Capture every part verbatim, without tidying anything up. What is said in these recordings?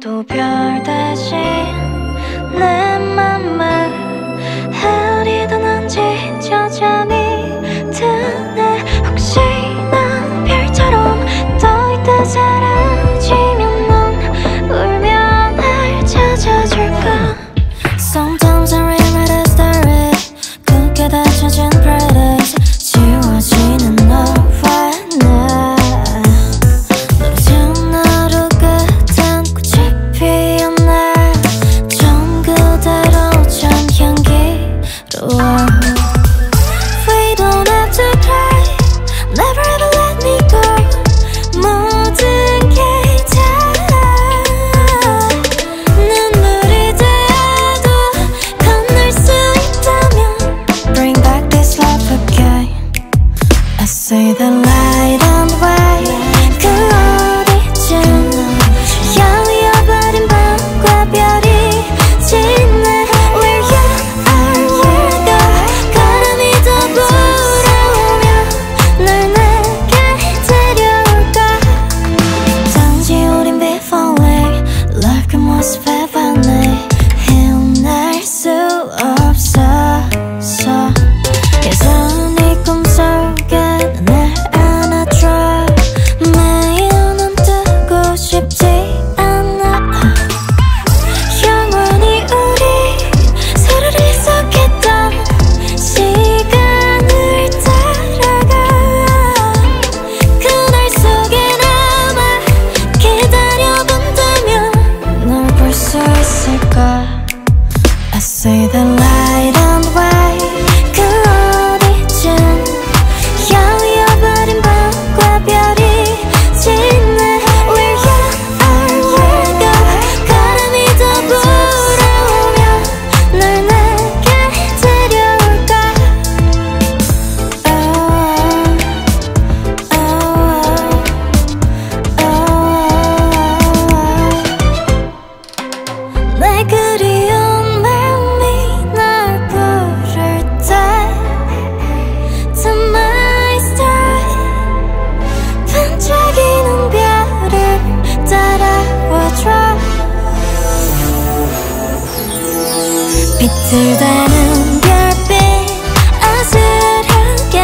오늘도 별 대신 내 맘을 흐리던 한지 저잠이 드네. 혹시 난 별처럼 떠있다 사라지면 넌 울면 날 찾아줄까. Sometimes I rewrite a story. 굳게 닫혀진 paradise 지워지는 너와 나. 노래진 하루 끝엔 꽃이 피었네. 전 그대로 전 향기로워. We don't have to cry. Never ever let me go. 모든 게 다 눈물이 돼도 건널 수 있다면 Bring back this love again. I say the light and way. 그 어디쯤 야위어버린 밤과 별이 짓네. Where you are, where go. 바람이 더 불어오면 널 내게 데려올까. 단지 우린 be falling. Love 그 모습에 반해. 헤어날 수 없어서 예전 네 꿈속에 날 안아줘. 매일 넌 뜨고 싶지 않아. 영원히 우리 서로를 약속했던 시간을 따라가. 그날 속에 남아 기다려본다면 널 볼 수 있을까. I say the light and way. 그 어디쯤 야위어버린 밤과 별이 짓네. Where you are, where go. 바람이 더 불어오면 널 내게 데려올까. Oh, oh, oh. 내 그리운 마음이 날 부를 때 To my star. 반짝이는 별을 따라와줘. 비틀대는 별빛 아슬하게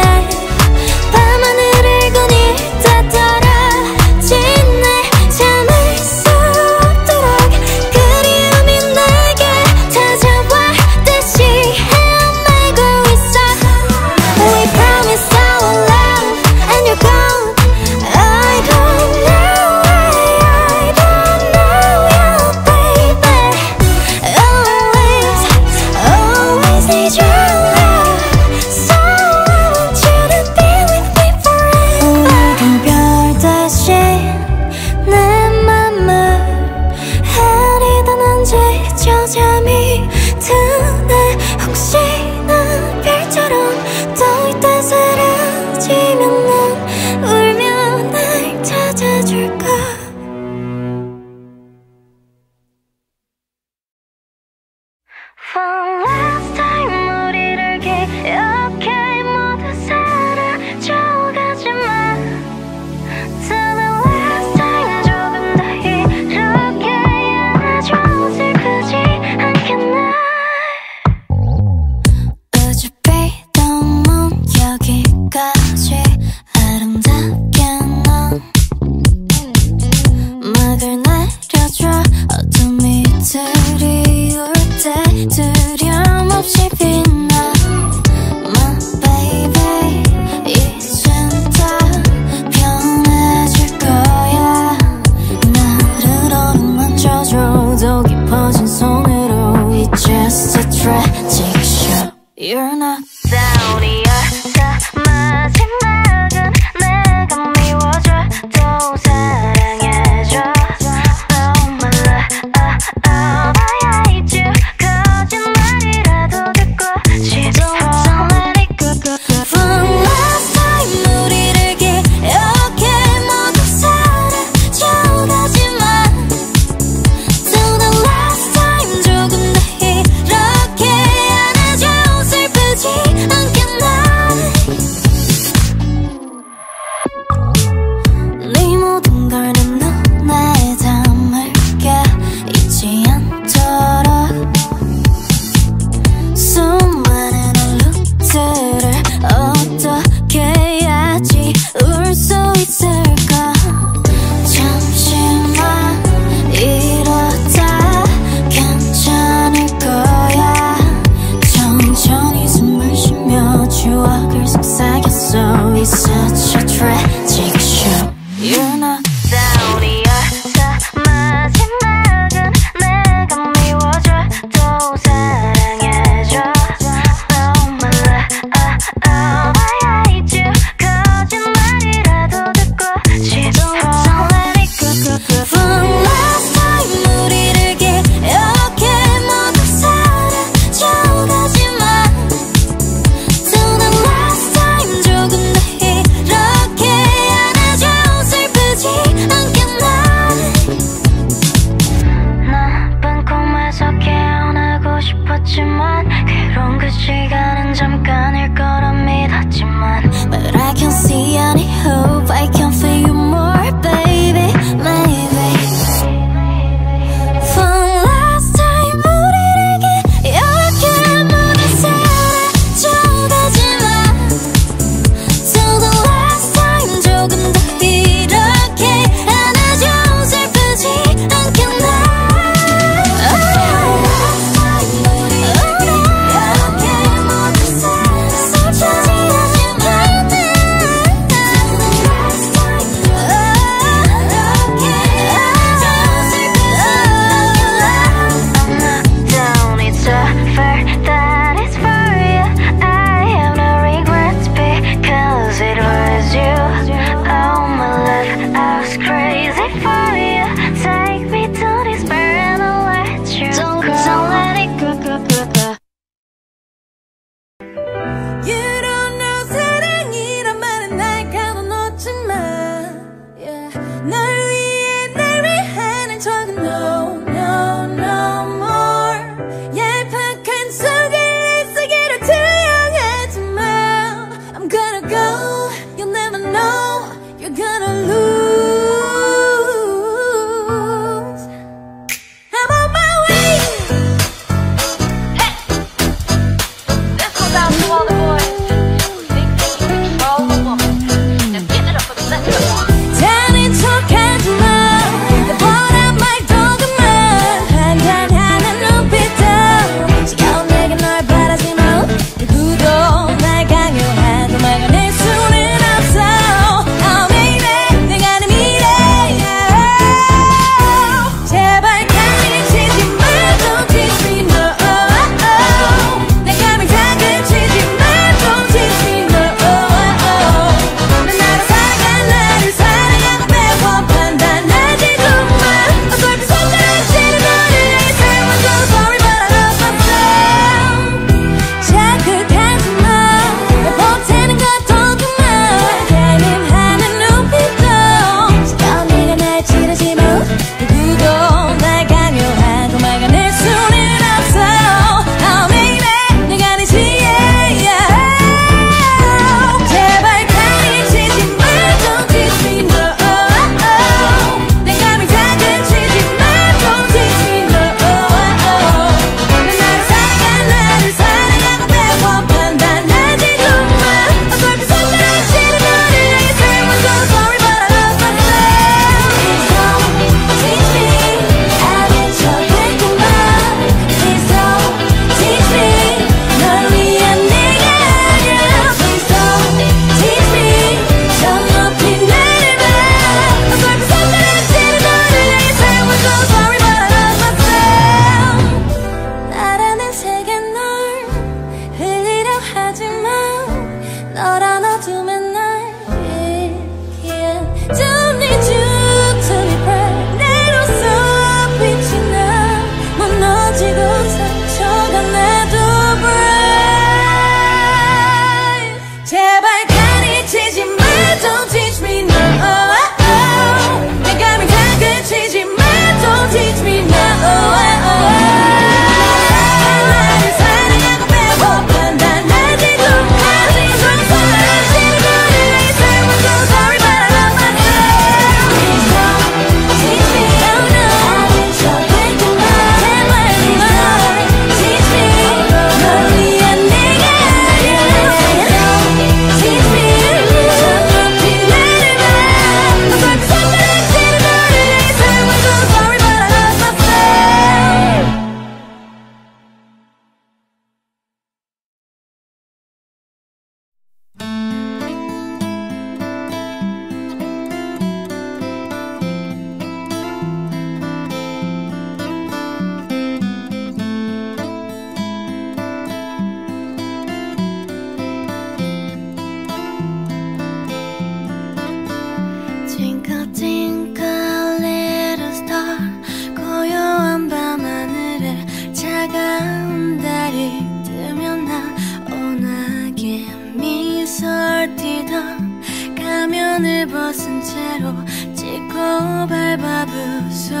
밤하늘을 거닐다 떨어지네. 참을 수 없도록 그리움이 내게 찾아와 다시 헤어나고 있어. We promise our love and you're gone. I don't know why, I don't know you, baby. Always, always need your love. So I want you to be with me forever. 우린 별 대신 내 맘을 흐리던 한지 저잠이 드네. 혹시 난 별처럼 떠있다 사라지면 넌 울면 날 찾아줄까. For last time 우리를 기억해. 모두 사라져가지마. Till the last time 조금 더 이렇게 안아줘. 슬프지 않겠나. 어차피 너무 여기까지 아름답게 넌 막을 내려줘. 어둠이 드리울 때 두려움없이 빛나. My baby 이젠 다 변해질 거야. 나를 어루만져줘. 더 깊어진 손으로. It's just a tragic show. You're not down이었어. 마지막은 내가 미워져도 사랑해줘. Oh my love, oh, oh, I hate you. 거짓말이라도 듣고 such a tragic show. You're not 싸우리여서 마지막은 내가 미워져도 사랑해줘. Oh my love, oh, oh, I hate you. 거짓말이라도 듣고 싶어. Don't let it go, go, go. One last time 우리를 기억해. 모두 사라져가지만 To the last time 조금 더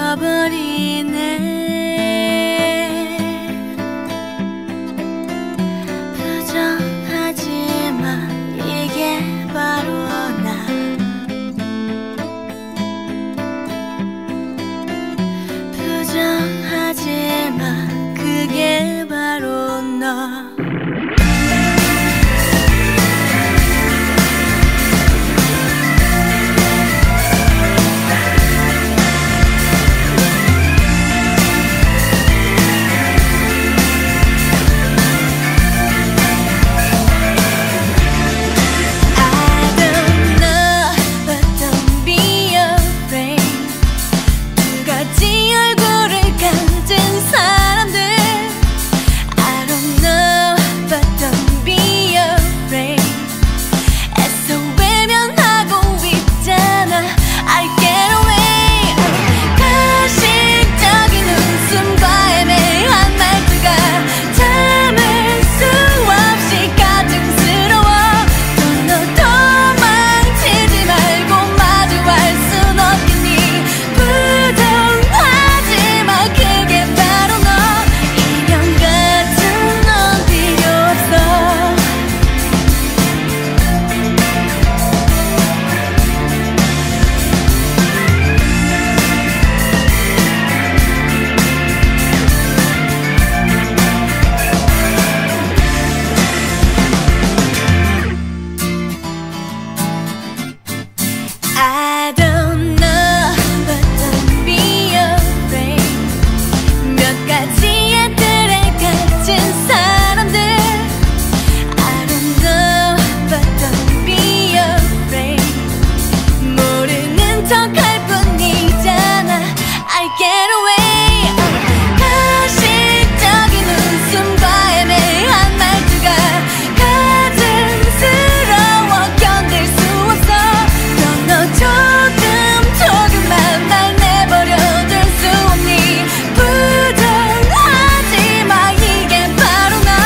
잊어버리네. 부정하지만 이게 바로 나. 부정하지만 그게 바로 너. I don't know, but don't be afraid. 몇 가지의 틀에 갇힌 사람들. I don't know, but don't be afraid. 모르는 척할 뿐이잖아. I get away. 가식적인 웃음과 애매한 말투가 가증스러워 견딜 수 없어. 너 조금 조금만 날 내버려둘 수 없니? 부정하지 마 이게 바로 나.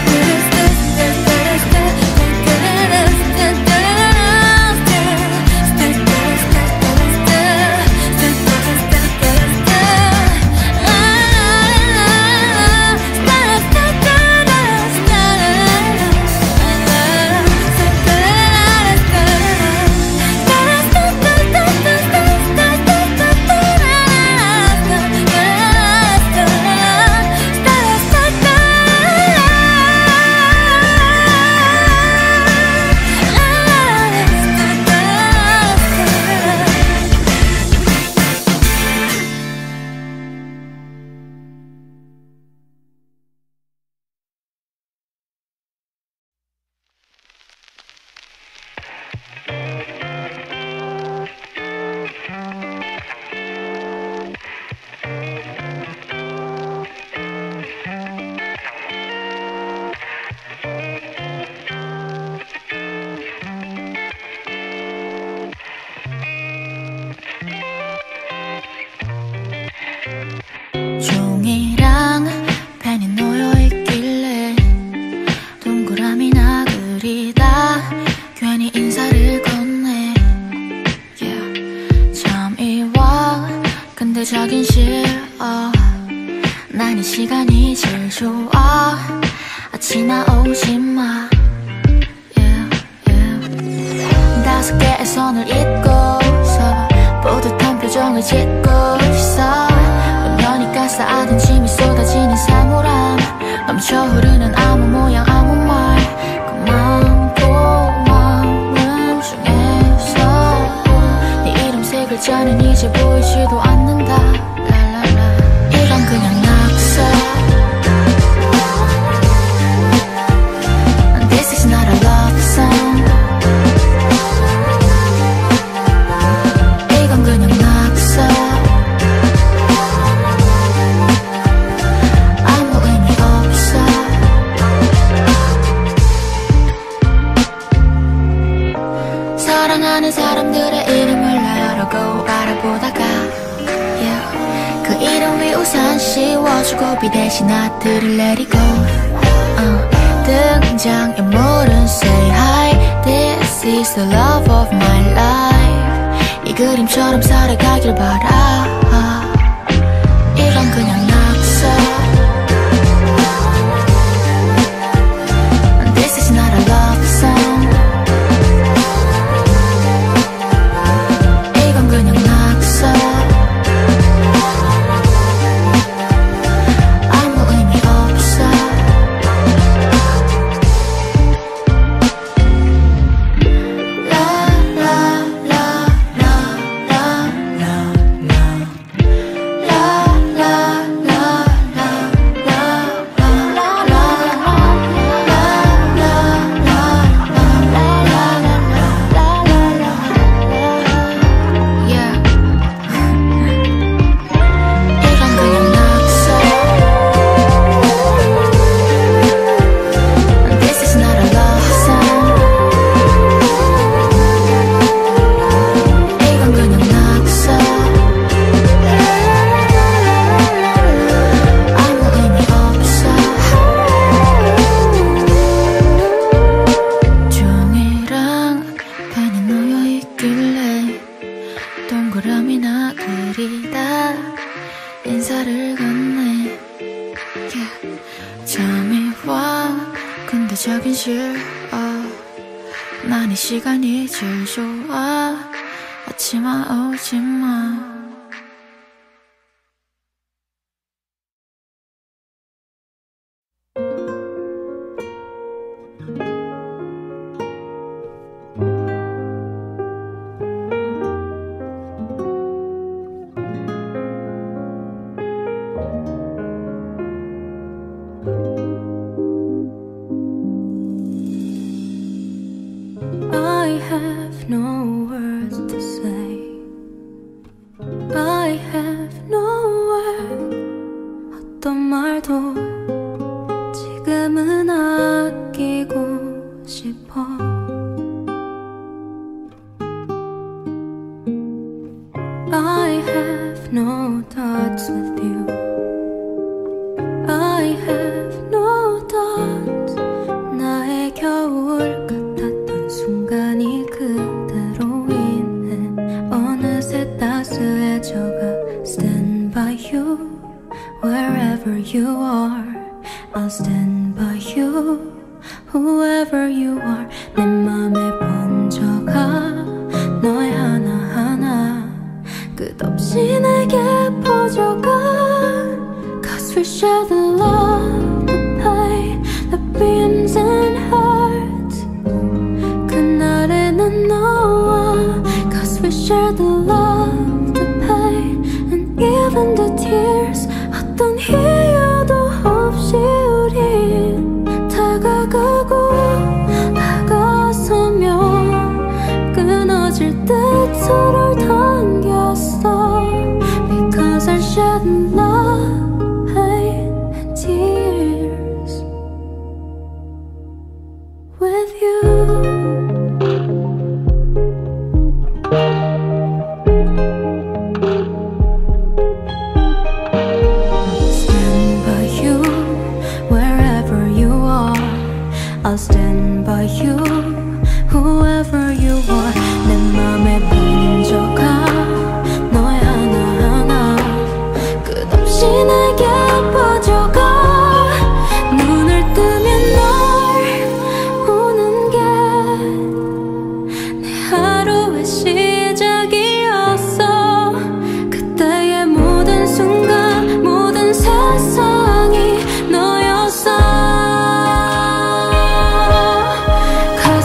종이랑 펜이 놓여있길래 동그라미나 그리다 괜히 인사를 건네. yeah. 잠이 와 근데 자긴 싫어. 난 이 시간이 제일 좋아. 아 지나오지마. yeah, yeah. 다섯 개의 손을 잇고서 뿌듯한 표정을 짓고 있어. 그러니까 쌓아둔 짐이 쏟아지는 사물함. 넘쳐 흐르는 아무 모양 아무 말. 그만 고마움 중에서 네 이름 세 글자는 이제 보이지도 않는다. 랄랄라. 이건 그냥 낙서. This is not a love song. 이건 그냥 낙서. 사랑하는 사람들의 이름을 나 여러 고 알아보다가 yeah. 그 이름 위 우산 씌워주고 비대신 하트를 내리고 uh. 등장인물은 say hi. This is the love of my life. 이 그림처럼 살아가길 바라. 딱 인사를 건네 yeah. 잠이 와 근데 자긴 싫어 난 이 시간이 제일 좋아 아침아 오지마 I have no words to say I have no word 어떤 말도 지금은 아끼고 싶어 I have no thoughts with you I have no thoughts 나의 겨울 같았던 순간이 그대로인 어느새 따스해져가 Stand by you wherever you are I'll stand by you whoever you are 내 맘에 번져가 너의 하나하나 끝없이 내게 퍼져가 Cause we share the love, the pain, the beams and hurts 그날의 난 너와 Cause we share the love, the pain and even the tears 어떤 이유도 없이 우린 다가가고 다가서며 끊어질 듯 서로를 당겼어 Because I shed love, pain and tears with you I'll stand by you, whoever you are 내 맘에 번져가 너의 하나하나 끝없이 내게 퍼져가 눈을 뜨면 널 보는 게 내 하루의 시작이었어 그때의 모든 순간 모든 세상이 너였어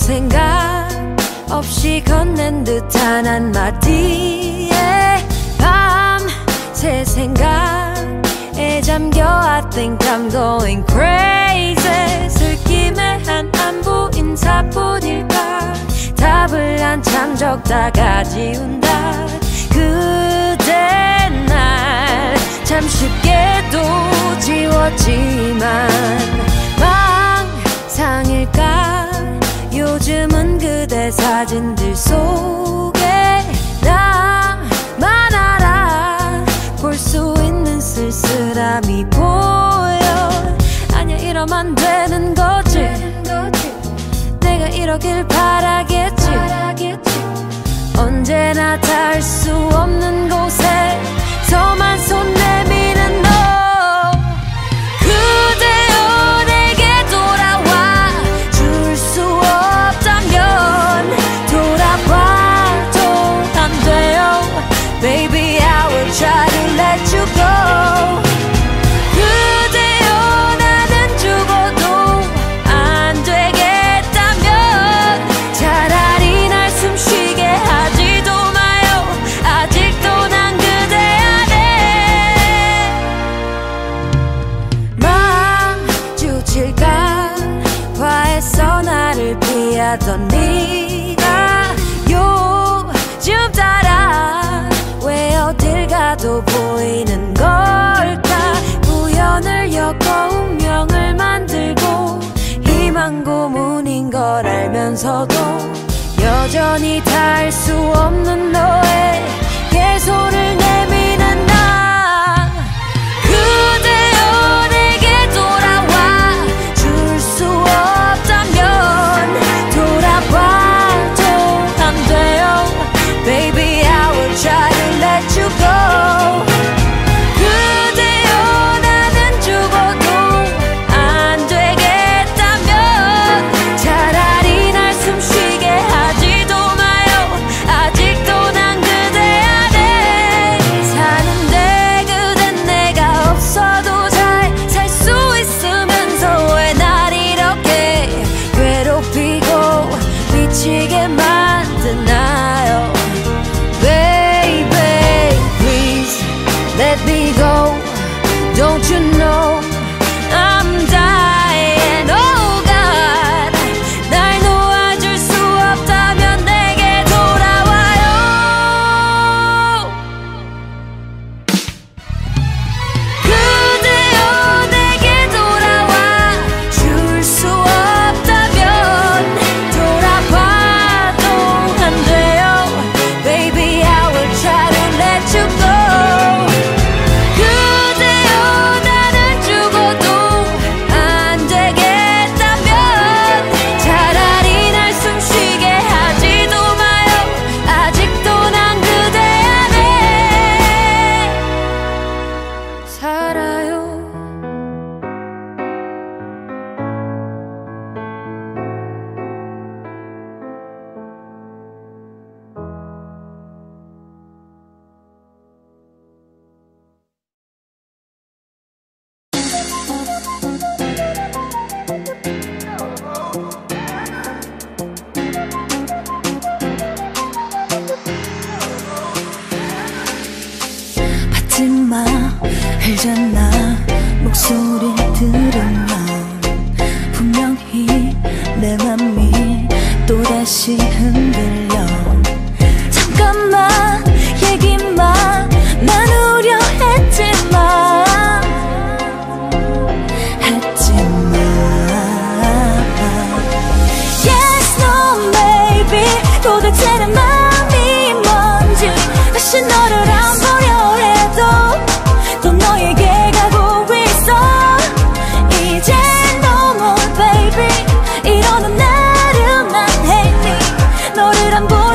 생각 없이 건넨 듯한 한마디에 밤새 생각에 잠겨 I think I'm going crazy. 슬김에 한 안부 인사뿐일까 답을 한참 적다가 지운다. 그대 날 참 쉽게도 지웠지만 망상일까 요즘은 그대 사진들 속에 나만 알아 볼 수 있는 쓸쓸함이 보여. 아니야 이러면 안 되는 거지. 내가 이러길 바라겠지. 언제나 닿을 수 없는 곳에서만 손 내미는 너. 그대여 내게 돌아와 줄 수 없다면 돌아봐도 안 돼요. Baby I will try to let you go. 그대여 나는 죽어도 안 되겠다면 차라리 날 숨쉬게 하지도 마요. 아직도 난 그대 안에 마주칠까 과했어 나를 피하던 네가 요즘 따라 왜 어딜 가도 보이는 걸까. 우연을 엮어 운명을 만들고 희망 고문인 걸 알면서도 여전히 닿을 수 없는 너에게 손을 내미는 나. 그대여 내게 돌아와 줄 수 없다면 돌아봐도 안 돼요. Baby I will try to let you go. 그대여 나는 죽어도 안 되겠다면 차라리 날 숨쉬게 하지도 마요. 아직도 난 그대 안에 사는데 그댄 내가 없어도 잘 살 수 있으면서 왜 날 이렇게 괴롭히고 미치게 만드나요. Baby please let me go. Don't you know I'm dying. Oh God 날 놓아줄 수 없다면 내게 돌아와요. 그대여 내게 돌아와 줄 수 없다면 돌아봐도 안 돼요. Baby I will try to let you go. 그대여 나는 죽어도 안 되겠다면 차라리 날 숨쉬게 하지도 마요. 아직도 난 그대 안에 살아요. 받지마 흘잖아 목소리 들으면 분명히 내 맘이 또다시 흔들려. 잠깐만 얘기만 나누려 했지만 했지만 Yes no maybe 도대체 내 맘이 뭔지 다시 너를 안 보려 해도 또 너에게 가고 있어. 이제 no more baby 이러는 나를 난 hate me. 너를 안 보여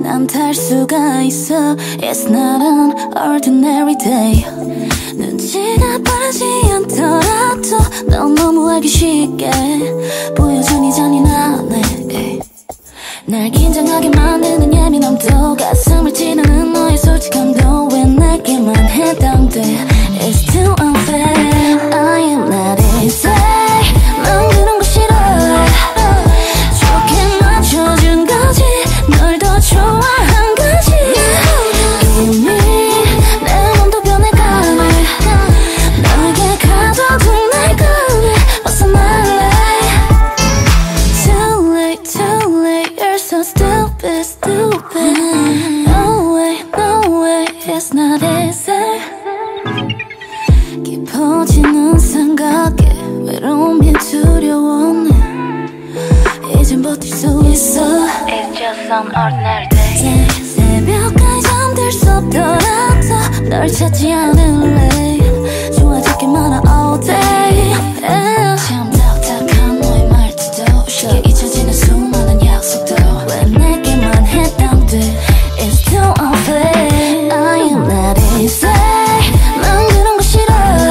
난 탈 수가 있어. It's not an ordinary day. 눈치가 빠르지 않더라도 넌 너무 알기 쉽게 보여주니 잔인하네. 날 긴장하게 만드는 예민함도 가슴을 찌르는 너의 솔직함도 왜 내게만 해당돼. It's too unfair. I am not easy. 난 그런 거 싫어. 좋게 맞춰준 거지. 널 더 좋아한 거지. 이미 내 몸도 변해가네. 너에게 가둬둔 날 꺼내 벗어날래. Too late, too late. You're so stupid, stupid. No way, no way. It's not easy. 깊어지는 생각에 외로움이 두려워네. 이젠 버틸 수 있어. It's just an ordinary day. 새벽까지 잠들 수 없더라도 널 찾지 않을래. 좋아지기만 한 all day. yeah. 참 딱딱한 너의 말투도 쉽게 잊혀지는 수많은 약속도 왜 내게만 해당돼. It's too unfair. I am not easy. 난 그런 거 싫어.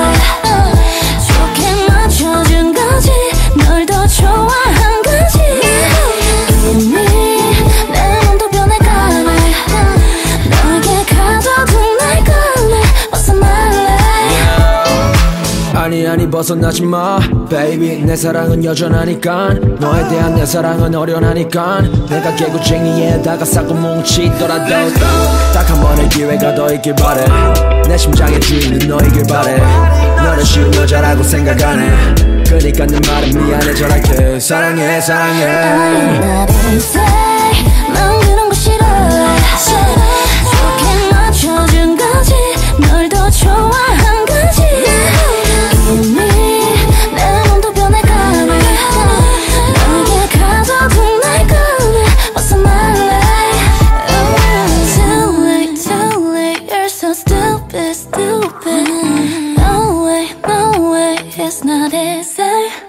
좋게 맞춰준 거지. 널 더 좋아한 거지. 이미 내 몸도 변해가네. 너에게 가둬둔 날 꺼내 벗어날래. 아니 아니 벗어나지마 baby. 내 사랑은 여전하니까. 너에 대한 내 사랑은 어련하니까. 내가 개구쟁이에다가 싸고 뭉치더라도 딱 한 번의 기회가 더 있길 바래. 내 심장의 주인은 너이길 바래. 너를 쉬운 여자라고 생각 안 해. 그니까 내 말은 미안해 전할게. 사랑해 사랑해. I am not easy. 난 그런 거 싫어. 좋게 맞춰준 거지. 널 더 좋아한 거지. 이미 내 몸도 변해가네. 너에게 가둬둔 날 꺼내 벗어날래. Too late, too late. You're so stupid, stupid. No way, no way. It's not easy.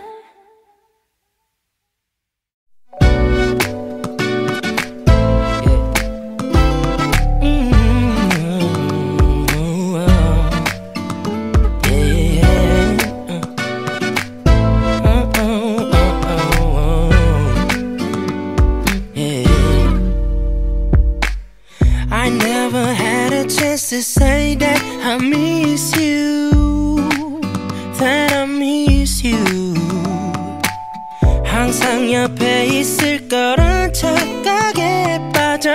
I never had a chance to say that I miss you, that I miss you. 항상 옆에 있을 거란 착각에 빠져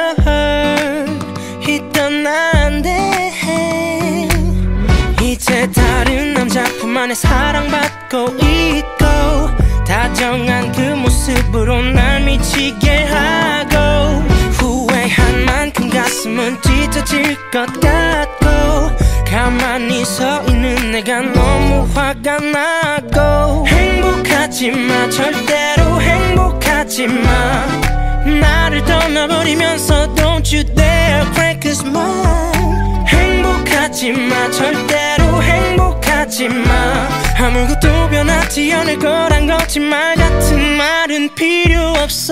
있던 난데 이제 다른 남자품 안에 사랑받고 있고 다정한 그 모습으로 날 미치게 하고 후회한 만큼 가슴은 찢어질 것 같고 가만히 서 있는 내가 너무 화가 나고 행복하지마 절대로 행복하지마 나를 떠나버리면서 Don't you dare break this mind 행복하지마 절대로 행복하지마 아무것도 변하지 않을 거란 거짓말 같은 말은 필요 없어.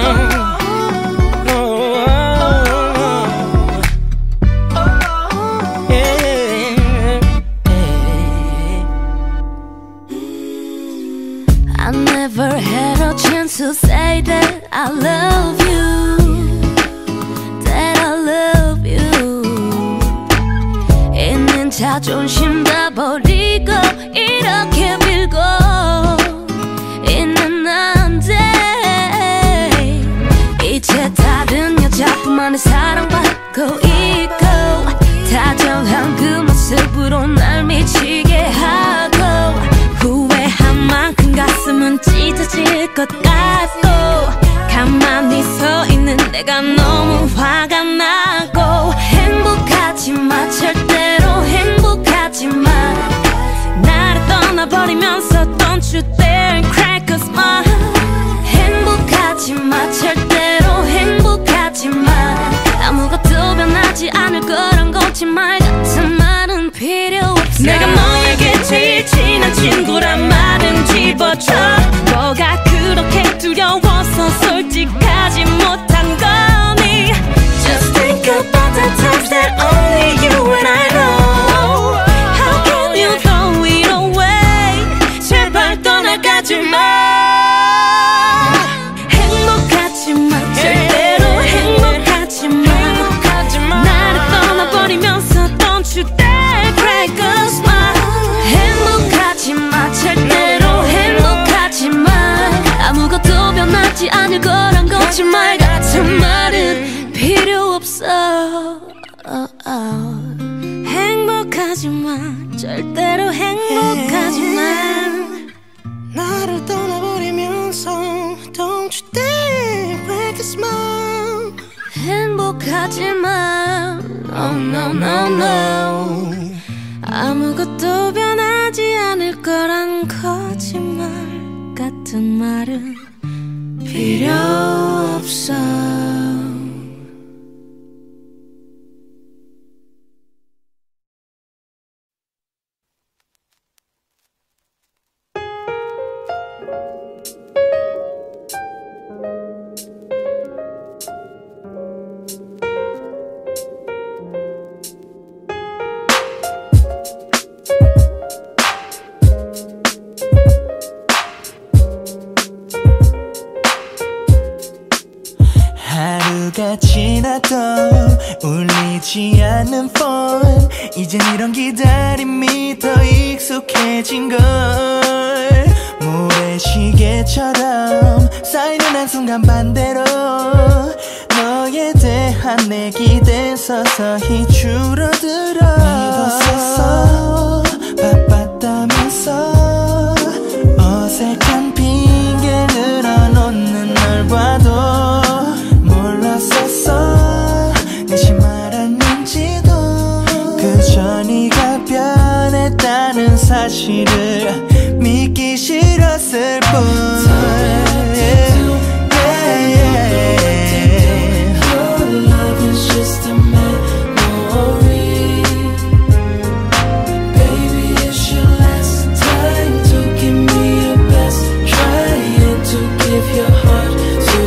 I never had a chance to say that I love you, that I love you. 있는 자존심 다 버리고 이렇게 빌고 있는 난데 이제 다른 여자뿐만의 사랑받고 있고 다정한 그 모습으로 날 미치게 하고 후회한 만큼 가슴은 찢어질 것 같고 가만히 서 있는 내가 너무 화가 나고 행복하지마 절대로 행복하지마 나를 떠나버리면서 Don't you dare crack a smile 행복하지마 절대로 행복하지마 아무것도 변하지 않을 거란 거짓말 같은 말은 필요 없어. 내가 너에게 제일 친한 친구란 말은 집어줘. 너가 그렇게 두려워서 솔직하지 못한 거니 거짓말 같은 말은 필요 없어. oh, oh. 행복하지만 절대로 행복하지만 나를 떠나버리면서 Don't you dare break a smile. 행복하지만 Oh no no no 아무것도 변하지 않을 거란 거짓말 같은 말은 필요 없어. 하루가 지나도 울리지 않는 폰 이젠 이런 기다림이 더 익숙해진 걸 모래시계처럼 쌓이는 한순간 반대로 너에 대한 내 기대 서서히 줄어들어 믿었었어 바빴다면서 어색한 핑계 늘어놓는 널 봐도 몰랐었어 내심 알았는지도 그저 네가 변했다는 사실을 믿기 싫었을 뿐 yeah, yeah. Your love is just a memory. Baby, it's your last time to give me your best. Trying to give your heart to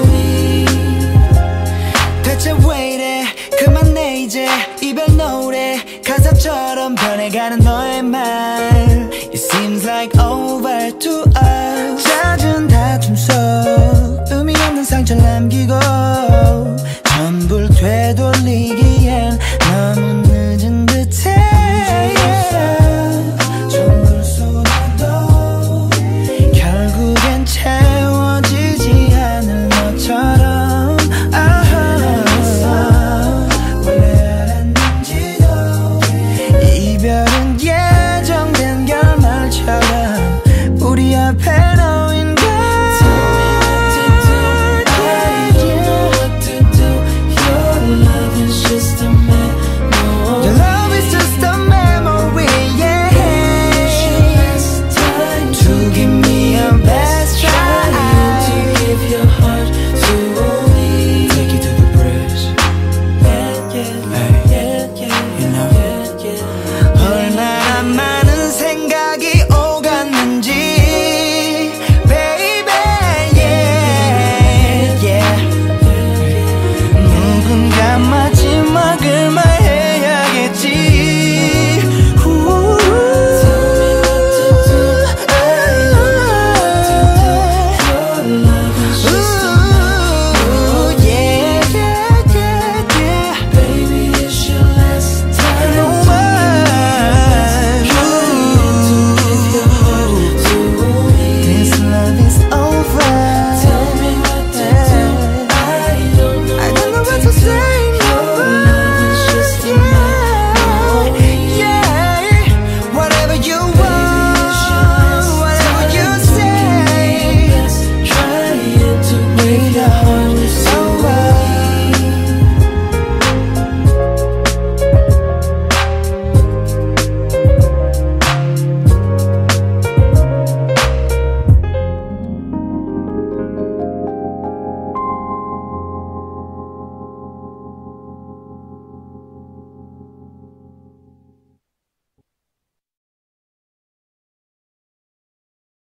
대체 왜 이래 그만해 이제 이별 노래 가사처럼 변해가는 너의 말 It seems like over to us 잦은 다툼 속 의미 없는 상처를 남기고 전부를 되돌리기